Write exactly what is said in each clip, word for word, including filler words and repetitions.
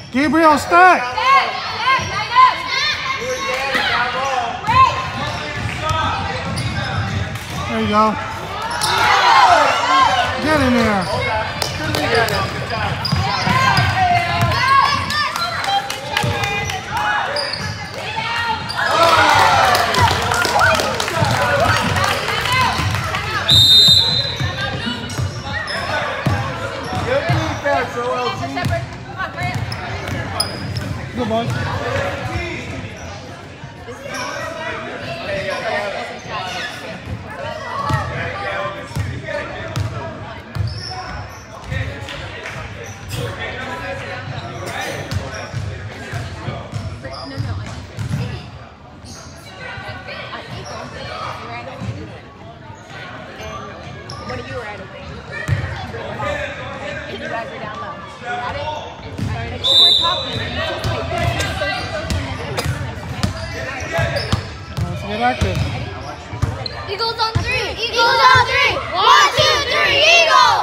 Gabriel, stack. There you go. Get in there. Good boy. Get active. Eagles on three. Eagles on three. One, two, three. Eagles.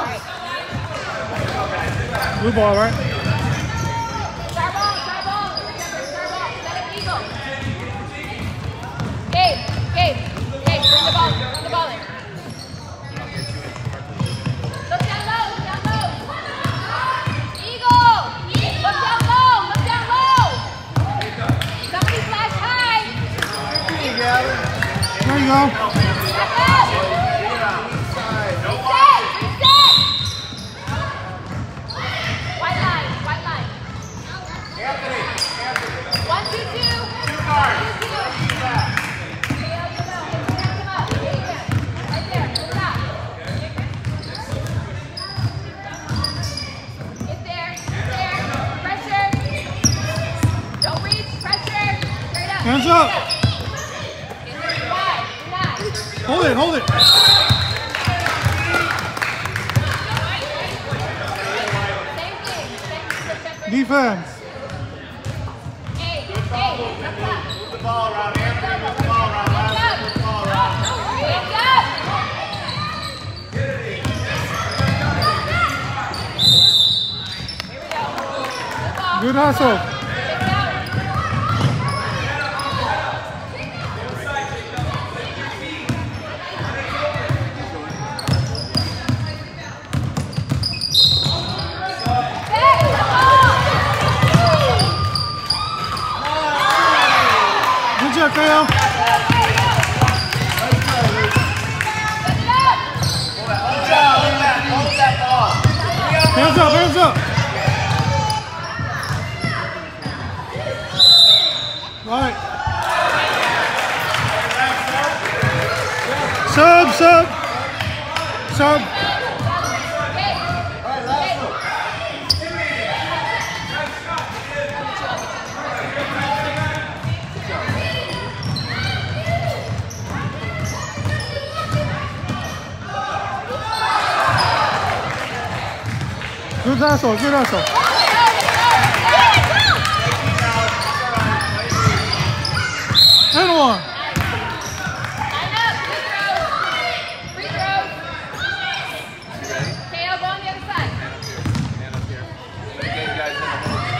Blue ball, right? Star ball. Star ball. Star ball. Set up Eagle. Gabe. Gabe. Gabe. Bring the ball. Bring the ball in. Look down low. Look down low. Eagle. Look down low. Look down low. Somebody flash high. There you go. White line, white line. Anthony, Anthony. One, two, two. Two cards. Right there, stop. Get there, get there. Pressure. Don't reach, pressure. Straight up. Hands up. Hold it, hold it. Defense. Hey, hey, move the ball around, Anthony. Move the ball around. Move the ball around. hands up. Here we go. Good hustle. Good job, Kyle. Hands up, hands up. Right. Sub, sub. Sub. Good hustle, good hustle. And one. Line up, free throws. Free throws. Okay, I'll go on the other side. Hand up here. Okay, guys, I'm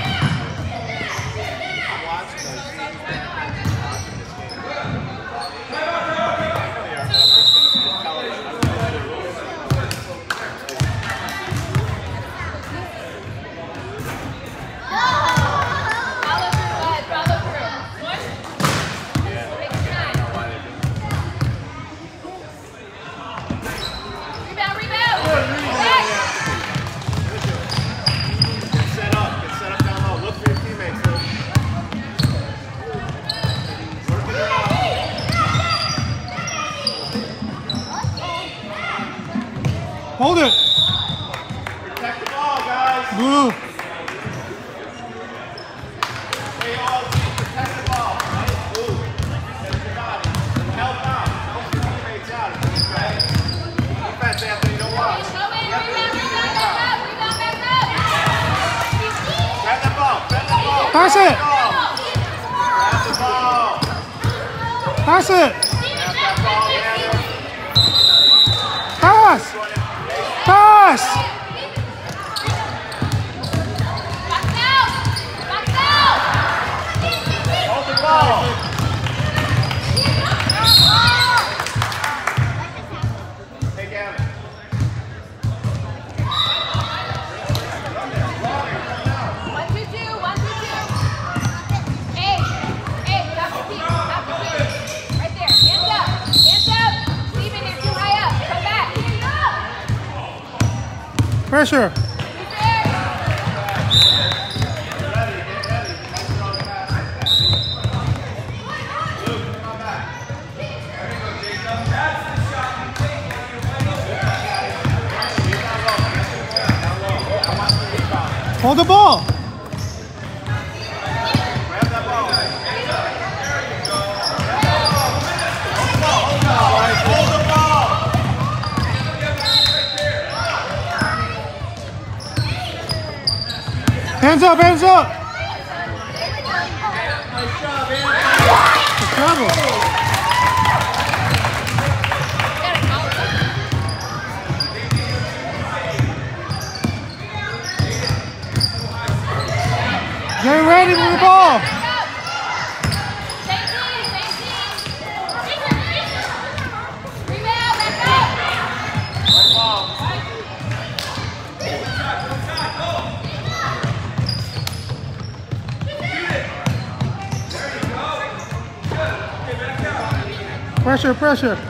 watching those. Follow through, bud. Follow through. Take your time. Rebound, rebound. Back. Get set up. Get set up down low. Look for your teammates. Luke. Work it out. Hold it. Protect the ball, guys. Blue. Hey, all team, protect the ball. Right? Blue. Protect your body. Help out. Help your teammates out. Right? Defense, Anthony. Don't watch. Go in, rebound, rebound, back up. Rebound, back up. Grab the ball. Grab the ball. Pass it. Grab the ball. Pass it. Grab that ball, Anthony. Pass. Pass. Box out. Pressure. Hold the ball. Hands up, hands up. Good trouble. Get ready with the ball. Pressure, pressure.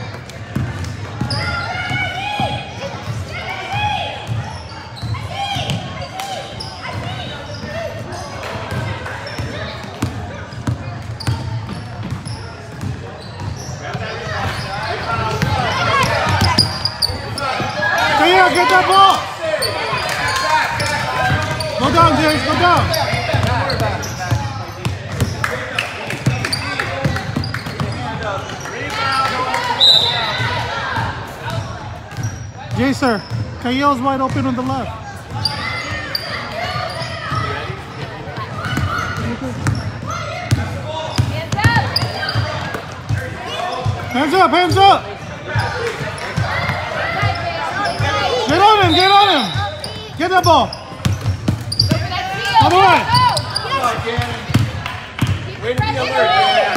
Get that ball! Go down, James, go down! Jay, sir, Kayo's wide open on the left. Hands up, hands up! Get on him, get on him! Get that ball! All the way! Way to be alert.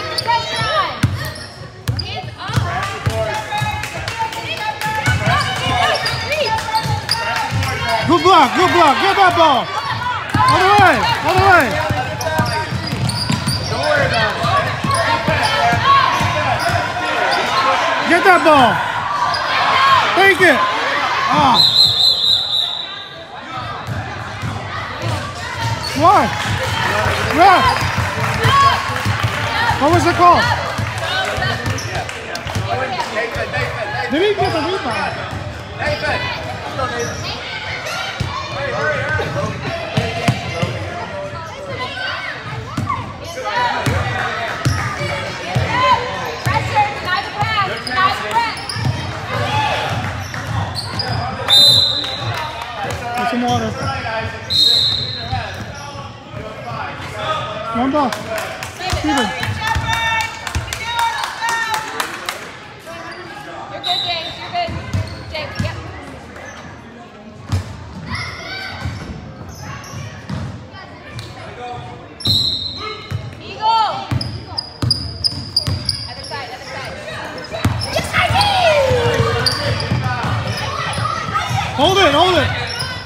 Good block, good block, get that ball! All the way, all the way! Don't worry about it. Get that ball! Take it! Ah! Why? Ref! What was the call? Nathan, Nathan, Nathan. Did he get the rebound? Nathan! Let's go, Nathan. Hurry, hurry, hurry. Pressure, deny the pass, deny the press. Get some water. One ball. Steven. You're good, James. You're good. James, yep. Eagle. Other side, other side. Yes, I did! Hold it, hold it.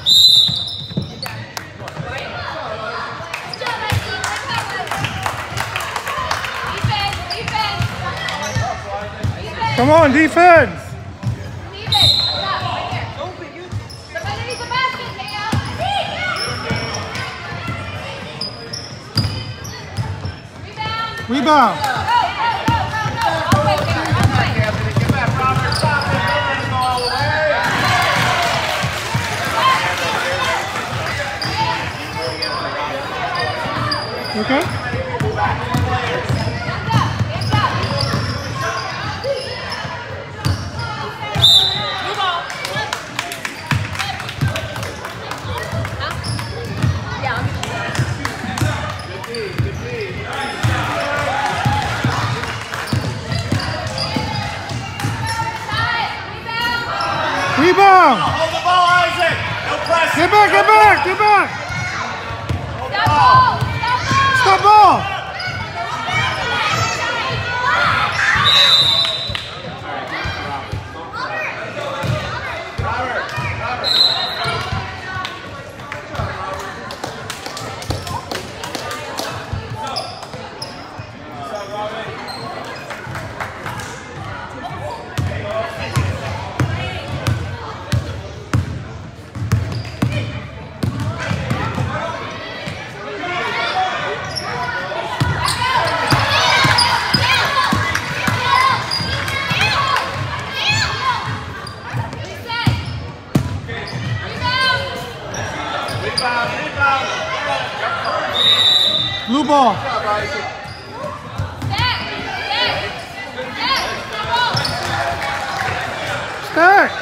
Come on, defense! Leave it. Up top, right there. From underneath the basket, Dale. Rebound. Rebound. Go, go, go, go, go. All the way, Dale. All the way. Anthony, get back. Robert, stop it. Don't go all the way. Okay? Hands up, hands up. Move on. Huh? Yeah, I'll get you. Good D, good D. Side, rebound. Rebound! Hold the ball, Isaac. No pressure. Get back, get back, get back! Stop ball. Stop Stop ball. ball! ball. Good job, Isaac. Start.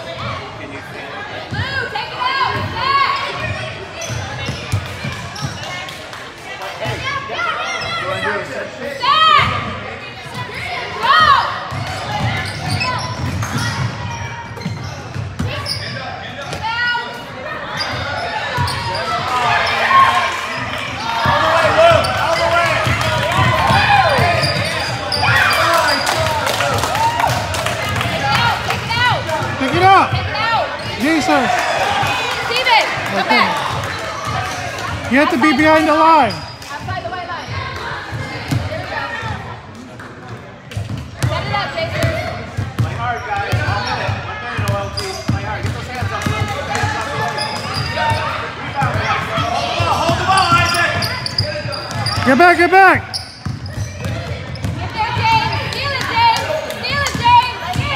Lou, take it out. Set. You want to do a set pick? Set. Go. All the way, Luke. All the way. Take it out. Pick it up. Take it out. Jason, Steven, come Okay. back. you have to be behind the line. Outside the white line. Here we go. Set it up, Jason. Play hard, guys. One minute. One minute, O L T. Play hard. Get those hands up, Luke. Get the hands up. Rebound, guys. Hold the ball. Hold the ball, Isaac. Get back, get back. Get there, James. Steal it, James. Steal it, James.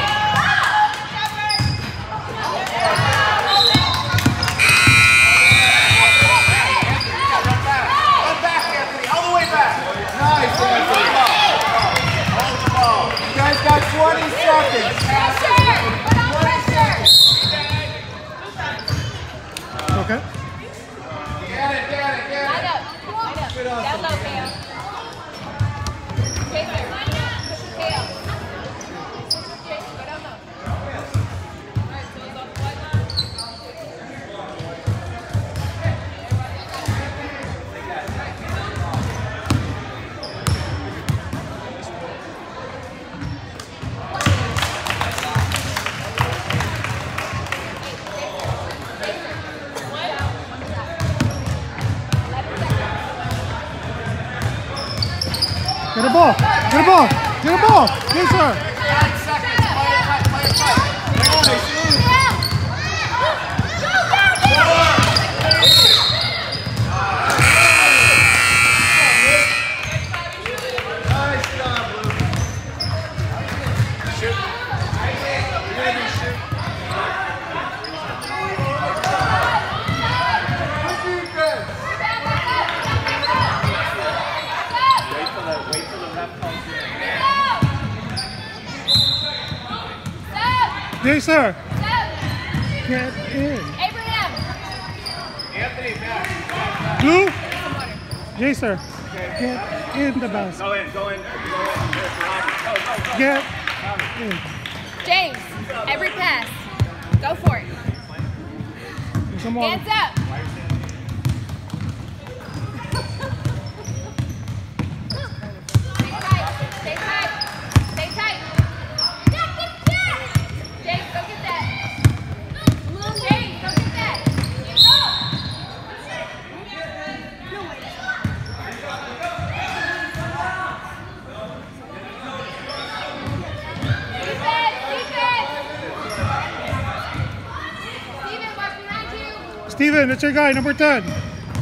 Run back. Run back, Anthony. All the way back. Nice, Anthony. Hold the ball. You guys got twenty seconds. Pressure. Put on pressure. Okay. Get it, get it, get Line it. up. Line up. Down low, Cam. Jason. Cam. Jason, go down low. Get a ball. Get a ball. Get a ball. Yes, sir. Nine seconds. Play it tight, play it tight. Nice. Nice job, Luke. Shoot. You're gonna be shoot. Good defense. Wait for the, wait for the ref calls you. Yes, sir. Get in. Abraham. Anthony, back. Blue. Yes, sir. Get in the basket. Go in, go in, go in. There's Robbie. Go, go, go. Get in. James, every pass. Go for it. There's some more. Hands up. Stay tight. Stay tight. Stay tight. James, go get that. James, go get that. Defense, defense. Steven, watch behind you. Steven, that's your guy, number ten. Step up.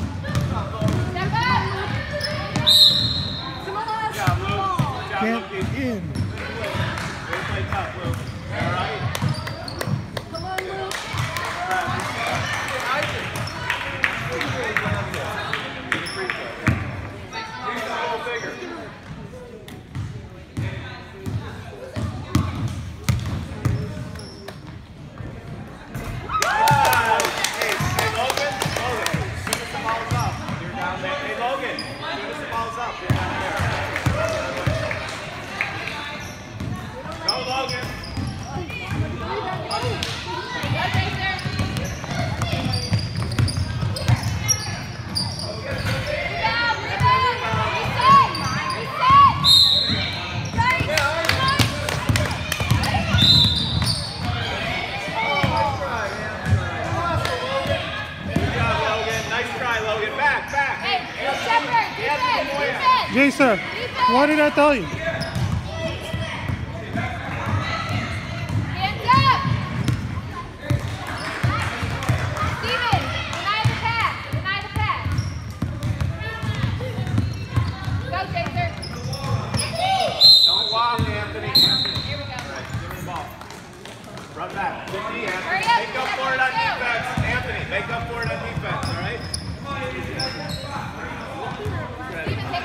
Good job, Luke. Good job, Get Luke. Way in. to play tough, Luke. All right? Come on, Luke. Isaac. Go bigger. Hey, hey, Logan. Logan. Soon as the ball's up, you're down there. Hey, Logan. Soon as the ball's up, you're down there. Go, Logan. Go, Jason. Rebound, rebound. Reset. Reset. Right. Good job, Logan. Nice try, Logan. Back, back. Hey, Shepherd, defense, defense. Yes, sir. What did I tell you? Hands up. Steven, deny the pass. Deny the pass. Go, Jason. Don't walk, Anthony. Here we go. Give me the ball. Run back. Good D, Anthony. Hurry up. Make up for it on defense. Anthony, make up for it on defense, all right? Steven, take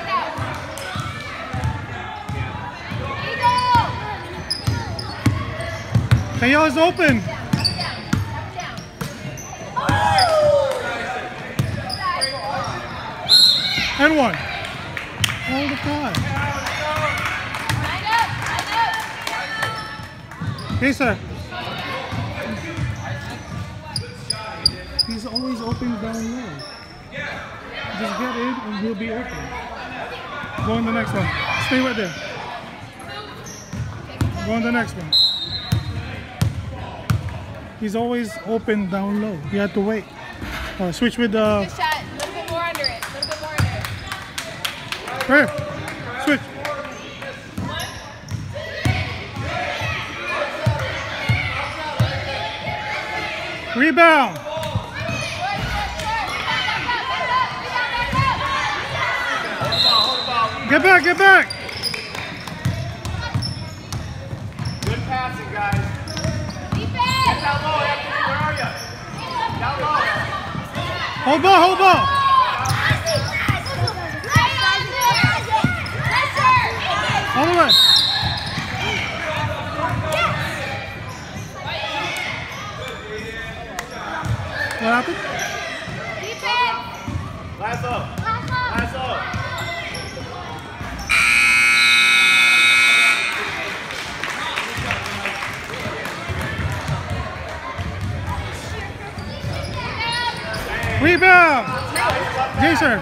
K O is open. And one. All the time. Okay, sir. He's always open down low. Just get in and he'll be open. Go on the next one. Stay right there. Go on the next one. He's always open down low. You have to wait. Uh, switch with the... Good shot. A little bit more under it. A little bit more under it. Right. Switch. Rebound. Get back, get back. Good passing, guys. Defense. Get down low, Anthony. Where are you? Down low. Hold ball, hold ball. All the way. What happened? Defense. Lasso. Lasso. Rebound. Jason.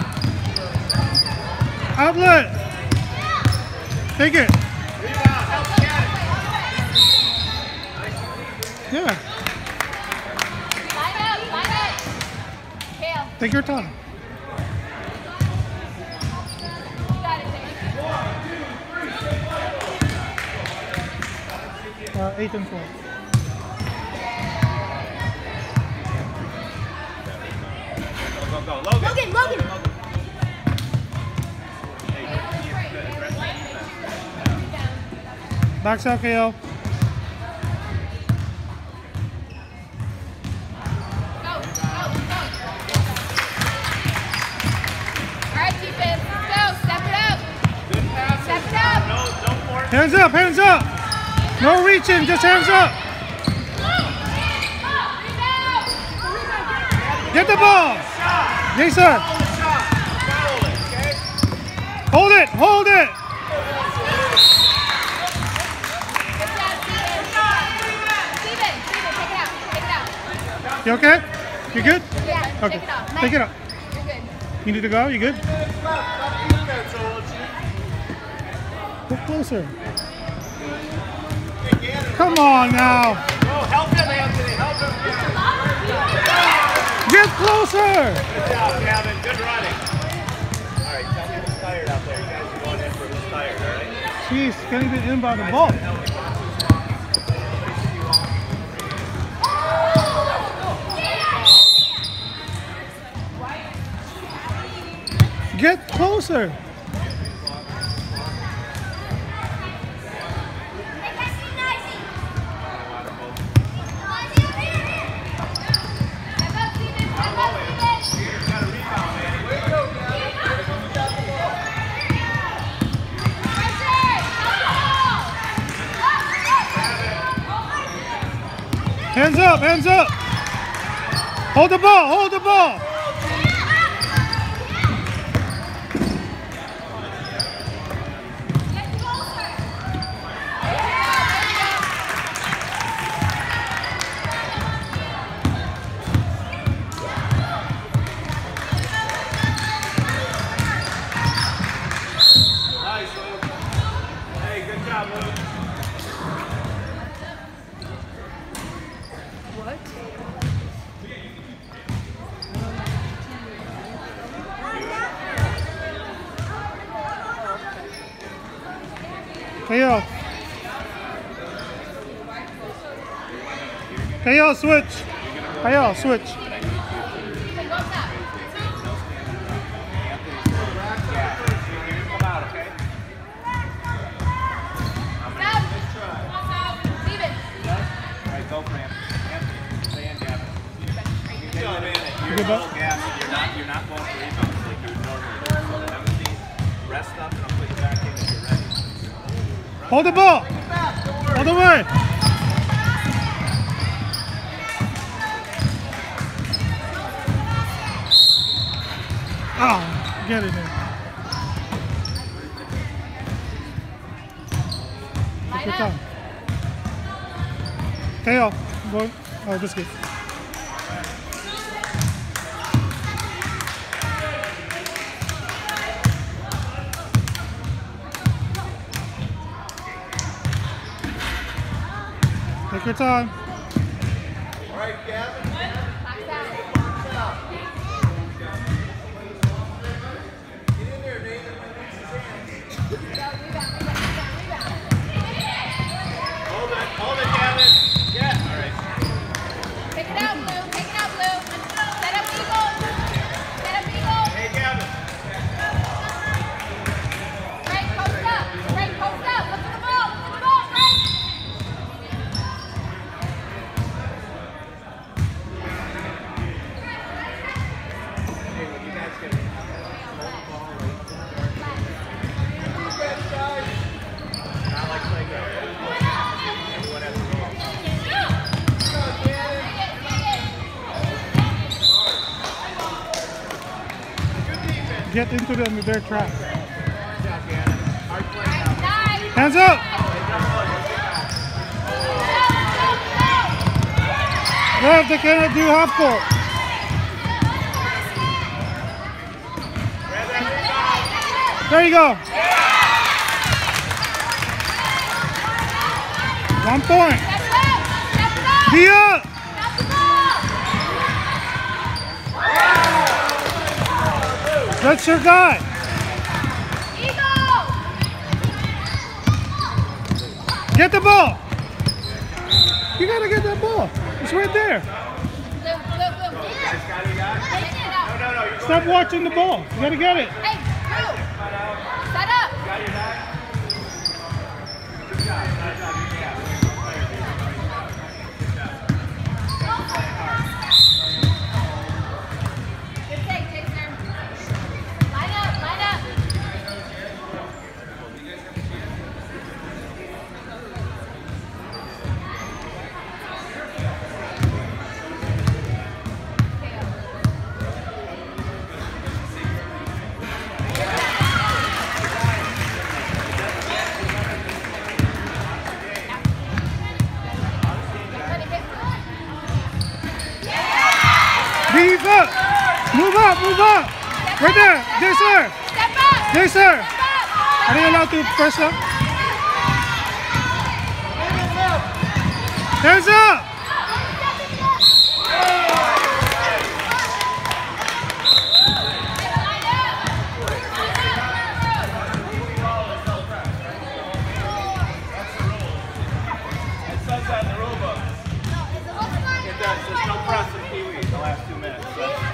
Outlet. Take it. Rebound. Help get it. Yeah. Line up. Line up. Kale. Take your time. You got it, Jimmy. Uh, eight and twelve. Go, go, Logan. Logan, Logan. Backs out, K O. Go, go, go. All right, defense. Let's go. Step it up. Good passes. Step it up. No, don't force it. Hands up, hands up. No reaching, just hands up. Get the ball. Jason. Follow the shot. Follow it, okay? Hold it, hold it. Steven, Steven, take it out. Take it out. You okay? You good? Yeah, Okay. take it off. Take it out. You're good. You need to go? You good? Stop defense, Old. Get closer. Come on now. Oh, help him, Anthony. Help him. Get closer. Good job, Gavin. Good running. All right, tell me who's tired out there, guys. You're going in for who's tired, all right? Jeez, can't even in by the ball. Get closer. Step up, Steven. Step up, Steven. Got a rebound, man. Pressure. Hands up, hands up. Hold the ball, hold the ball. Nice, Luke. Hey, good job, Luke. K O. K O, switch. K O, switch. Steven, go up top. Come out, okay? Stop. Steven. All right, go for him. Anthony, stay in, Gavin. You're getting in it. You're Good a ball. little gassy. You're not, you're not going for rebounds like you would normally do. So Timothy, rest up and I'll put you back in if you're ready. Hold the ball. All the way. Oh, get it in. Take your time. K O. Go. Oh, this good. Take your time. All right, Gavin. Box out. Get in there, Nathan. Rebound, rebound, rebound, rebound. Hold it, hold it, Gavin. Yeah. All right. Take it out, Blue. Take it out, Blue. Set up Eagle. Set up Eagle. Hey, Gavin. Frank, post up. Frank, post up. Look at the ball. Look at the ball, Frank. Hey, when you guys get not like Lego. Everyone has a role. Get into them with their trap. Good job, Gannon. Hard play now. Nice. Hands up! Ref, they cannot do half court. Grab that rebound. There you go. One point. Step up. Step up. Be up. Stop the ball. That's your guy. Eagle. Get the ball. You gotta get that ball. It's right there. Blue, blue, blue. Guys got it, guys? Take it out. No, no, no. You're going. Stop watching the ball. You gotta get it. Hey, Blue. Set up. Got your back. Good job. Good job. Yeah. Good take, Jason. Line up, line up. Beef up. Move up. Move up. Right there. Yes, sir. Step up. Yes, sir. Step up. Are you allowed to press up? Hands up. It says that in the rule book. It does. There's no press in Pee Wee in the last two minutes.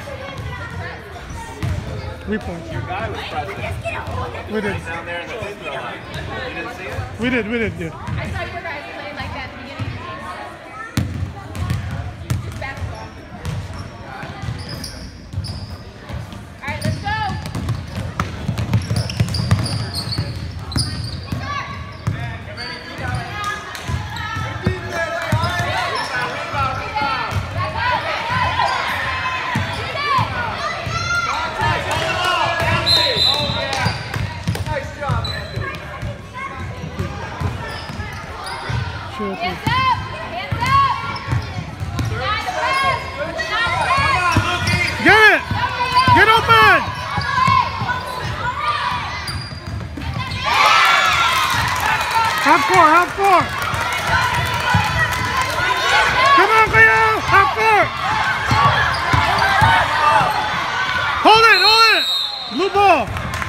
Three points. Your guy was pressing We did. down there in the free throw line. You didn't see it? We did. We did. Yeah. I saw your guys playing like that at the beginning of the game. It's basketball. All right, let's go. Sure. Hands up! Hands up! Nine to pass! Nine to pass! Get it. Get open. Half court. Half court. Come on, Cleo. Half court. Hold it. Hold it. Blue ball.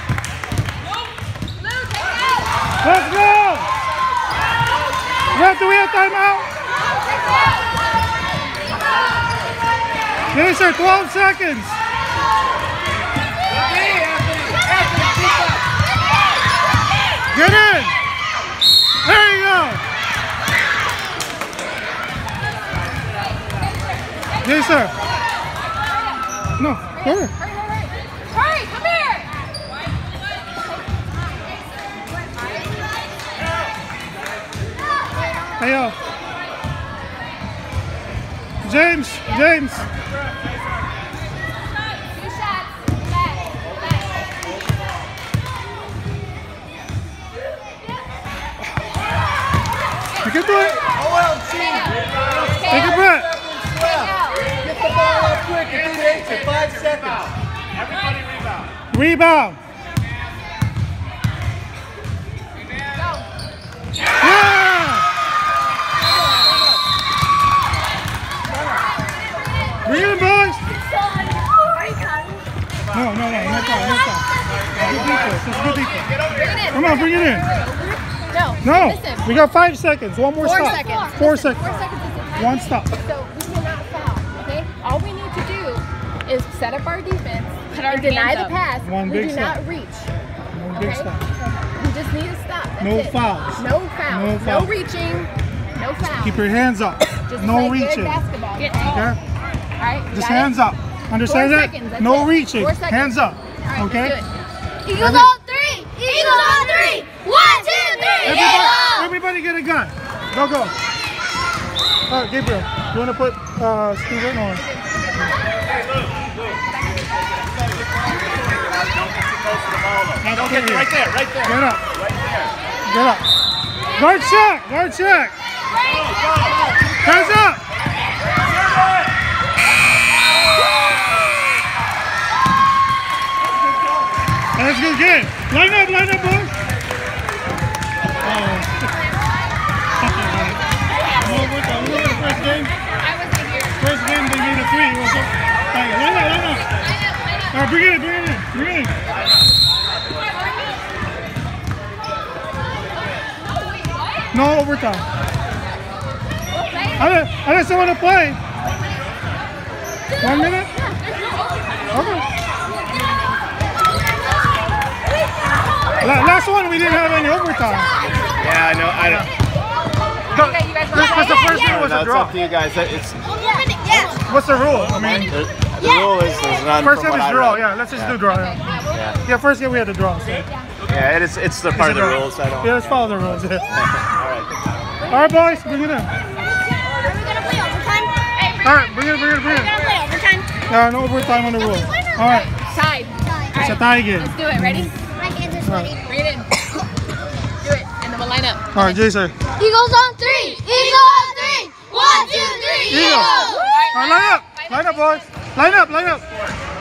Blue, take it out! Let's go. Ref, do we have timeout? Yes, sir. twelve seconds. Get in. There you go. Yes, sir. No, go ahead. Hurry, hurry, hurry! Hurry, come here! Hey, yo. James, James. Two shots. Back. can do it. O L G. Take a breath. Get the ball up quick and do it in five seconds. Everybody rebound. Rebound. Yeah. Bring it in, boys. No, no, no, no time, no time. Good defense, that's good defense. Come on, bring it in. No. No, Listen. we got five seconds. One more Four stop. seconds. Four Listen, seconds. Four seconds is the time. One stop. So we cannot foul, okay? All we need to do is set up our defense Put our and deny hands the up. pass. One we big do stop. not reach. One big Okay? stop. We just need to stop. That's No it. fouls. No fouls. No No, fouls. reaching. No fouls. Keep your hands up. Just No play good reaching. basketball. Get okay? tall. Okay? All right. Just got it? hands up. Understand Four that? seconds, that's No it. reaching. Four seconds. Hands up. All right, Okay? let's do it. Eagles on three! Eagles on three! One, two, three! Everybody, Eagles! everybody get a gun. Go, go. All right, Gabriel, you want to put uh, Steven on? Hey, Luke, Luke. Don't get too close to the ball, though. Don't get right there, right there. Get up. Right there. Get up. Guard check. Guard check. Hands up. That's a good game. Line up, line up, boys. Oh. Remember the first game? I wasn't here. First game they made a three. It was a, all right, line up, line up. All right, bring it in, bring it in, bring it in. No overtime. I didn't, I didn't say want to play. One minute? Okay. La- Last one, we didn't have any overtime. Yeah, I know. I know. Okay, you guys want to Because the first one was No, a it's draw. up to you guys. It's Yes! What's the rule? I mean, the, the rule is there's none. first from game what is I draw. read. Yeah, let's just Yeah. do draw. Yeah. Yeah, Yeah, first game we had to draw. So. yeah. It is. It's the part of the Draw. rules. I don't. Yeah, let's follow the rules. Yeah. All right. All right, boys, bring it in. Are we gonna play overtime? All right, bring it, bring it, bring We're it. gonna play overtime. Yeah, no overtime on the rule. All right, Tied. it's a tie game. Let's do it. Ready? My hands are sweaty. Bring it in. Do it. And then we'll line up. All right, Jason. Eagles on three! Eagles on three! One, two, three! Eagles. Eagles! All right, line up. Line up, boys. Line up, line up.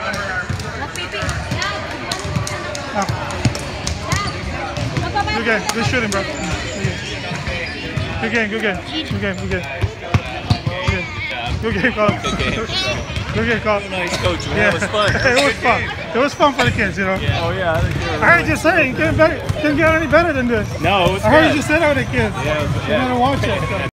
Good game. Good shooting, bro. Good game. Good game. Good game. Good game. Good game. Good game, Colin. Good game, Colin. Nice coach, man. Yeah. That was fun. It was fun. It was fun for the kids, you know. Oh yeah. I think you were I heard you saying, can't, better, can't get any better than this. No, it was I heard good. you just said that with the kids. Yeah, it was- You yeah. gotta watch it.